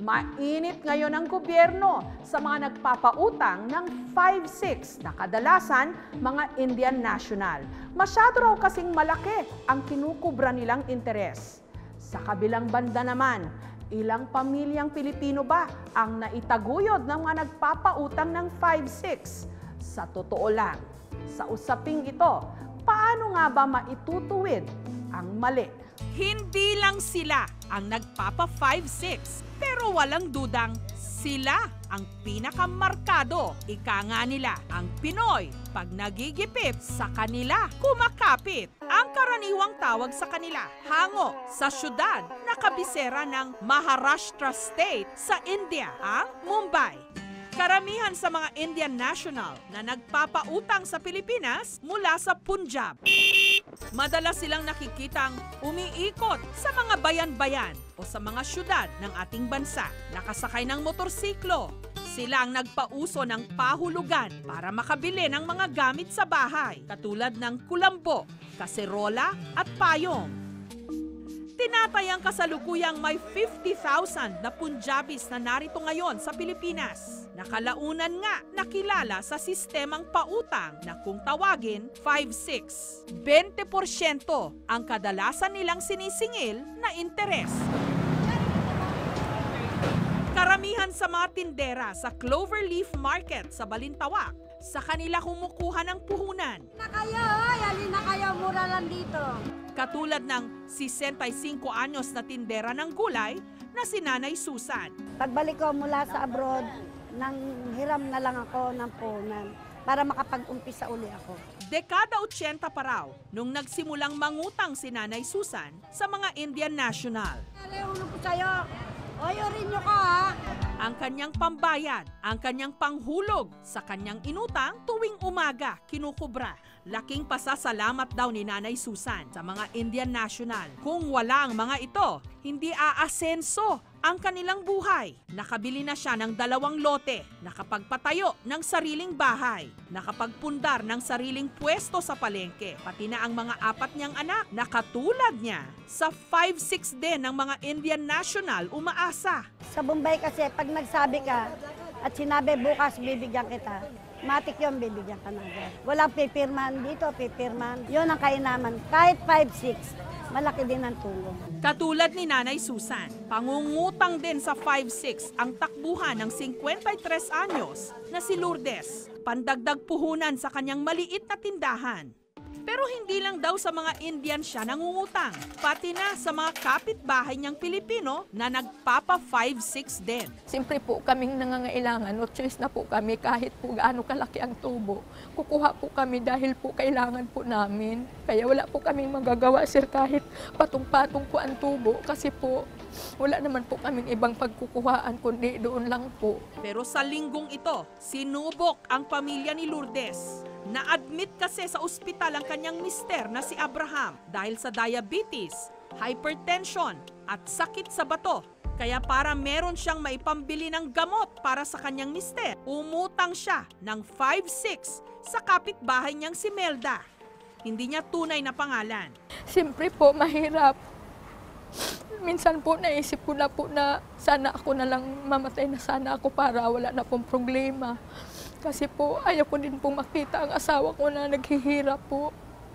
Mainit ngayon ang gobyerno sa mga nagpapautang ng 5-6 na kadalasan mga Indian national. Masyado raw kasing malaki ang kinukubra nilang interes. Sa kabilang banda naman, ilang pamilyang Pilipino ba ang naitaguyod ng mga nagpapautang ng 5-6? Sa totoo lang, sa usaping ito, paano nga ba maitutuwid ang mali? Hindi lang sila ang nagpapa 5-6, pero walang dudang sila ang pinakamarkado. Ika nga nila, ang Pinoy, pag nagigipit sa kanila, kumakapit. Ang karaniwang tawag sa kanila, hango, sa syudad na kabisera ng Maharashtra State sa India, ang Mumbai. Karamihan sa mga Indian national na nagpapautang sa Pilipinas mula sa Punjab. Madalas silang nakikitang umiikot sa mga bayan-bayan o sa mga syudad ng ating bansa. Nakasakay ng motorsiklo. Sila ang nagpauso ng pahulugan para makabili ng mga gamit sa bahay, katulad ng kulambo, kaserola at payong. Tinatayang kasalukuyang may 50,000 na Punjabis na narito ngayon sa Pilipinas. Nakalaunan nga nakilala sa sistemang pautang na kung tawagin 5-6. 20% ang kadalasan nilang sinisingil na interes. Karamihan sa mga tindera sa Cloverleaf Market sa Balintawak, sa kanila kumukuha ng puhunan. Halin na kayo, mura lang dito. Katulad ng 65 anyos na tindera ng gulay na si Nanay Susan. Pagbalik ko mula sa abroad, nang hiram na lang ako ng puhunan para makapag-umpisa uli ako. Dekada 80 pa raw nung nagsimulang mangutang si Nanay Susan sa mga Indian national. Ulo ko sa'yo. Oyorin nyo ka, ha? Ang kanyang pambayad, ang kanyang panghulog sa kanyang inutang tuwing umaga kinukubra. Laking pasasalamat daw ni Nanay Susan sa mga Indian national. Kung wala ang mga ito, hindi aasenso ang kanilang buhay. Nakabili na siya ng 2 lote, nakapagpatayo ng sariling bahay, nakapagpundar ng sariling pwesto sa palengke, pati na ang mga 4 niyang anak na katulad niya. Sa 5-6 din ng mga Indian national umaasa. Sa Bombay kasi, pag nagsabi ka at sinabi bukas bibigyan kita, matik yun, bibigyan ka na agad. Walang pipirman dito, pipirman. Yun ang kainaman. Kahit 5-6, malaki din ang tulong. Katulad ni Nanay Susan, pangungutang din sa 5-6 ang takbuhan ng 53 anyos na si Lourdes. Pandagdag puhunan sa kanyang maliit na tindahan. Pero hindi lang daw sa mga Indian siya nangungutang, pati na sa mga kapitbahay niyang Pilipino na nagpapa 5-6 din. Siyempre po kaming nangangailangan, no choice na po kami kahit po gaano kalaki ang tubo. Kukuha po kami dahil po kailangan po namin. Kaya wala po kaming magagawa sir kahit patong-patong po ang tubo kasi po wala naman po kaming ibang pagkukuhaan kundi doon lang po. Pero sa linggong ito, sinubok ang pamilya ni Lourdes. Na-admit kasi sa ospital ang kanyang mister na si Abraham dahil sa diabetes, hypertension at sakit sa bato. Kaya para meron siyang maipambili ng gamot para sa kanyang mister, umutang siya ng 5-6 sa kapitbahay niyang si Melda. Hindi niya tunay na pangalan. Siyempre po mahirap. Minsan po naisip ko na po na sana ako na lang mamatay na sana ako para wala na pong problema. Kasi po ayaw ko din pong makita ang asawa ko na naghihirap po.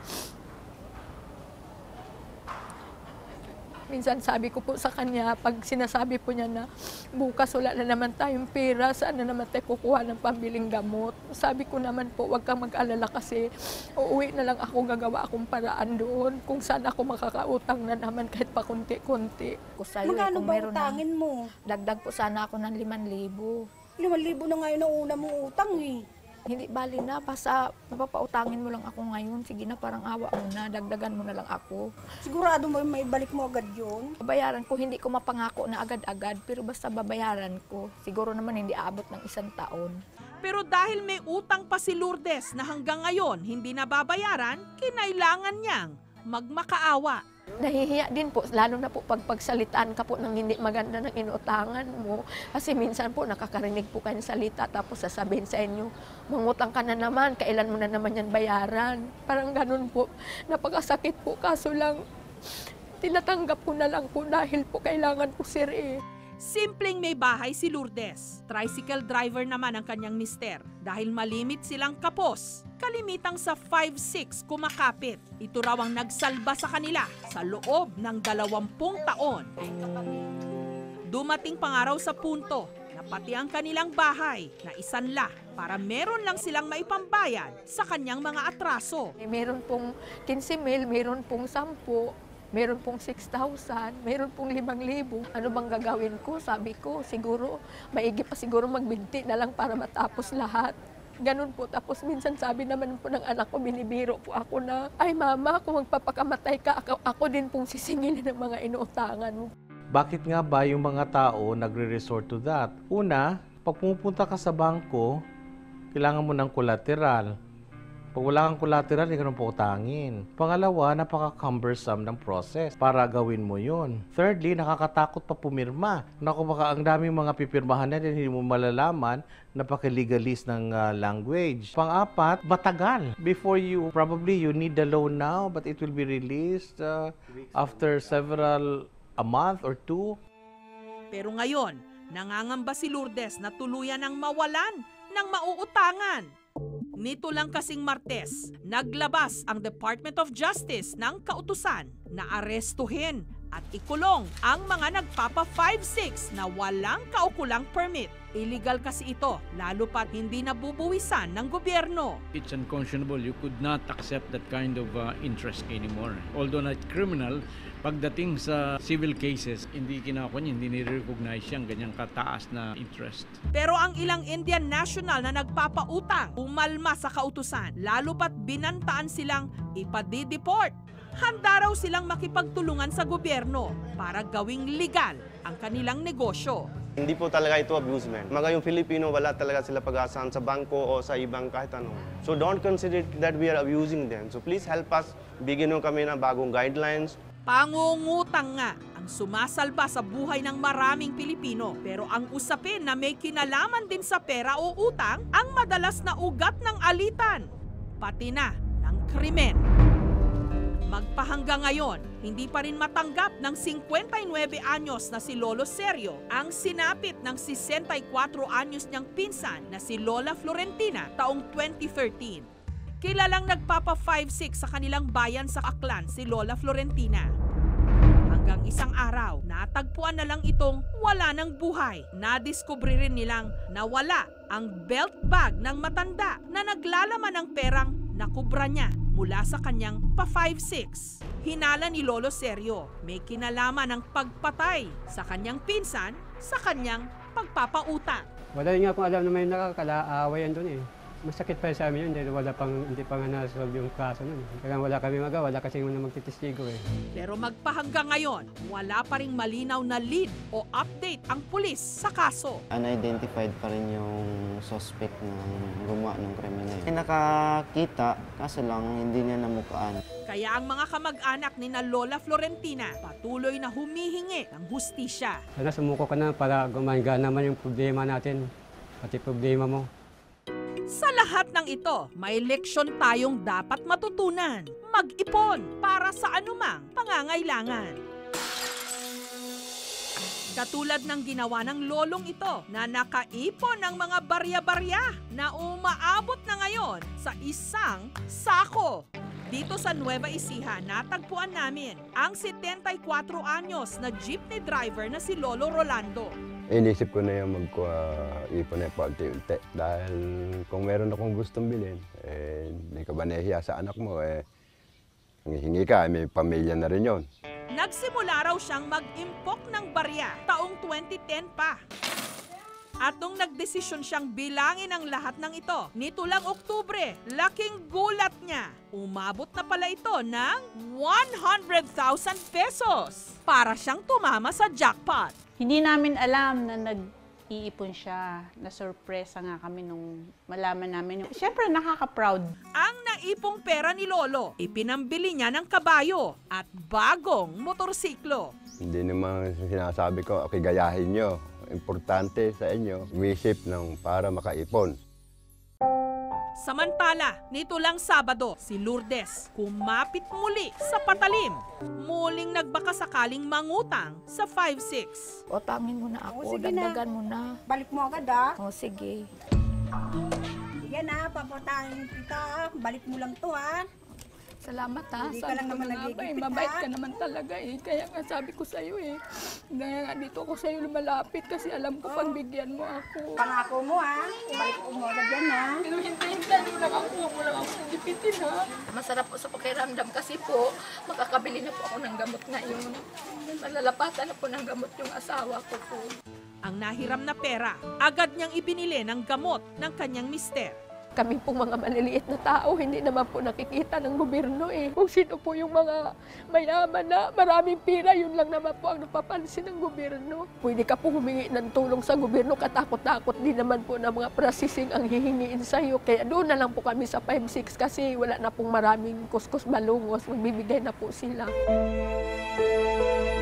Minsan sabi ko po sa kanya, pag sinasabi po niya na bukas wala na naman tayong pera, saan na naman tayo kukuha ng pambiling gamot. Sabi ko naman po, huwag kang mag-alala kasi uuwi na lang ako, gagawa akong paraan doon. Kung saan ako makakautang na naman kahit pa konti-konti. Magkano ba utangin mo? Dagdag po sana ako ng 5,000. 5,000 na ngayon ang una mong utang eh. Hindi bali na, basta mapapautangin mo lang ako ngayon. Sige na, parang awa mo na, dagdagan mo na lang ako. Sigurado mo may balik mo agad yun? Babayaran ko, hindi ko mapangako na agad-agad, pero basta babayaran ko. Siguro naman hindi aabot ng 1 taon. Pero dahil may utang pa si Lourdes na hanggang ngayon hindi nababayaran, kinailangan niyang magmakaawa. Nahihiya din po, lalo na po pag pagsalitaan ka po ng hindi maganda ng inuutangan mo. Kasi minsan po nakakarinig po kayo ng salita tapos sasabihin sa inyo, mangutang ka na naman, kailan mo na naman yan bayaran. Parang ganun po, napakasakit po kaso lang tinatanggap ko na lang po dahil po kailangan po sir eh. Simpleng may bahay si Lourdes. Tricycle driver naman ang kanyang mister. Dahil malimit silang kapos, kalimitang sa 5'6" kumakapit. Ito raw ang nagsalba sa kanila sa loob ng 20 taon. Dumating pangaraw sa punto na pati ang kanilang bahay na isanla para meron lang silang maipambayad sa kanyang mga atraso. Meron pong 15,000, meron pong 10. Meron pong 6,000, meron pong 5,000. Ano bang gagawin ko? Sabi ko, siguro, maigi pa siguro magbinti na lang para matapos lahat. Ganun po. Tapos minsan sabi naman po ng anak ko, binibiro po ako na, ay mama, kung magpapakamatay ka, ako din pong sisingilin ng mga inuutangan mo. Bakit nga ba yung mga tao nagre-resort to that? Una, pag pumupunta ka sa bangko, kailangan mo ng collateral. Pag wala kang collateral, hindi ka nang pautangin. Pangalawa, napaka-cumbersome ng process para gawin mo yun. Thirdly, nakakatakot pa pumirma. Naku, baka ang daming mga pipirmahan na din, hindi mo malalaman, napaka-legalist ng language. Pang-apat, matagal. Before probably you need the loan now, but it will be released after a month or 2. Pero ngayon, nangangamba si Lourdes na tuluyan ng mawalan ng mauutangan. Nito lang kasing Martes, naglabas ang Department of Justice ng kautusan na arestuhin at ikulong ang mga nagpapa 5'6" na walang kaukulang permit. Illegal kasi ito, lalo pat hindi nabubuwisan ng gobyerno. It's unconscionable. You could not accept that kind of interest anymore. Although not criminal, pagdating sa civil cases, hindi nire-recognize yung ganyang kataas na interest. Pero ang ilang Indian national na nagpapautang, umalma sa kautusan, lalo pat binantaan silang ipadideport. Handa raw silang makipagtulungan sa gobyerno para gawing legal ang kanilang negosyo. Hindi po talaga ito abusement. Mga yung Filipino, wala talaga sila pag-asahan sa bangko o sa ibang kahit ano. So don't consider that we are abusing them. So please help us. Bigyan nyo kami ng bagong guidelines. Pangungutang nga ang sumasalba sa buhay ng maraming Pilipino. Pero ang usapin na may kinalaman din sa pera o utang ang madalas na ugat ng alitan, pati na ng krimen. Magpahanggang ngayon, hindi pa rin matanggap ng 59 anyos na si Lolo Sergio ang sinapit ng 64 anyos niyang pinsan na si Lola Florentina taong 2013. Kilalang nagpapa 5'6" sa kanilang bayan sa Aklan si Lola Florentina. Hanggang isang araw, natagpuan na lang itong wala ng buhay. Nadiskubre rin nilang nawala ang belt bag ng matanda na naglalaman ng perang nakubra niya mula sa kanyang pa 5'6". Hinala ni Lolo Sergio, may kinalaman ng pagpatay sa kanyang pinsan sa kanyang pagpapautang. Wala nga kung alam na may nakakala-awayan doon eh. Masakit pa sa amin yun dahil hindi pa nga nasolve yung kaso nun. Kaya wala kami magawa, wala kasi muna magtitistigo eh. Pero magpahanggang ngayon, wala pa ring malinaw na lead o update ang pulis sa kaso. Unidentified pa rin yung suspect na gumawa ng krimen na yun. Nakakita, kaso lang hindi niya namukaan. Kaya ang mga kamag-anak ni na Lola Florentina patuloy na humihingi ng hustisya. Sana sumuko ka na para gumanga naman yung problema natin, pati problema mo. Sa lahat ng ito, may leksyon tayong dapat matutunan. Mag-ipon para sa anumang pangangailangan. Katulad ng ginawa ng lolong ito na nakaipon ng mga barya-barya na umaabot na ngayon sa isang sako. Dito sa Nueva Ecija, natagpuan namin ang 74 anyos na jeepney driver na si Lolo Rolando. Inisip ko na yung mag-ipon na paunti-unti dahil kung meron akong gustong bilhin, hindi ka ba nahihiya sa anak mo, hingi ka, may pamilya na rin yon. Nagsimula raw siyang mag-impok ng barya taong 2010 pa. At nung nagdesisyon siyang bilangin ang lahat ng ito, nito lang Oktubre, laking gulat niya. Umabot na pala ito ng 100,000 pesos para siyang tumama sa jackpot. Hindi namin alam na nag-iipon siya. Na-surpresa nga kami nung malaman namin. Siyempre, nakaka-proud. Ang naipong pera ni Lolo, ipinambili niya ng kabayo at bagong motorsiklo. Hindi naman sinasabi ko, okay, gayahin nyo. Importante sa inyo, umisip ng para makaipon. Samantala, nito lang Sabado, si Lourdes kumapit muli sa patalim. Muling nagbaka sakaling mangutang sa 5-6. Utangin mo na ako, sige na. dagdagan mo na. Balik mo agad ah. O sige. Sige na, papatayin kita. Balik mo lang to ha. Salamat ha. Hindi ka Sabi lang ko naman na nga ba, nagigipit, mabait ha? ka naman talaga eh. Kaya nga sabi ko sa'yo eh. Kaya nga dito ako sa'yo lumalapit kasi alam ko pagbigyan mo ako. Pangako mo ha. Balik mo agad yan ha. Pero hintay-hintay mo lang ako. Huwag mo lang ako gipitin ha. Masarap po sa pakiramdam kasi po, makakabili na po ako ng gamot ngayon. Malalapatan na po ng gamot yung asawa ko po. Ang nahiram na pera, agad niyang ibinili ng gamot ng kanyang mister. Kami pong mga maliliit na tao, hindi naman po nakikita ng gobyerno eh. Kung sino po yung mga mayaman na maraming pira, yun lang naman po ang napapansin ng gobyerno. Pwede ka po humingi ng tulong sa gobyerno, katakot-takot din naman po na mga processing ang hihingiin sa'yo. Kaya doon na lang po kami sa 5-6 kasi wala na pong maraming kuskus balungos, magbibigay na po sila.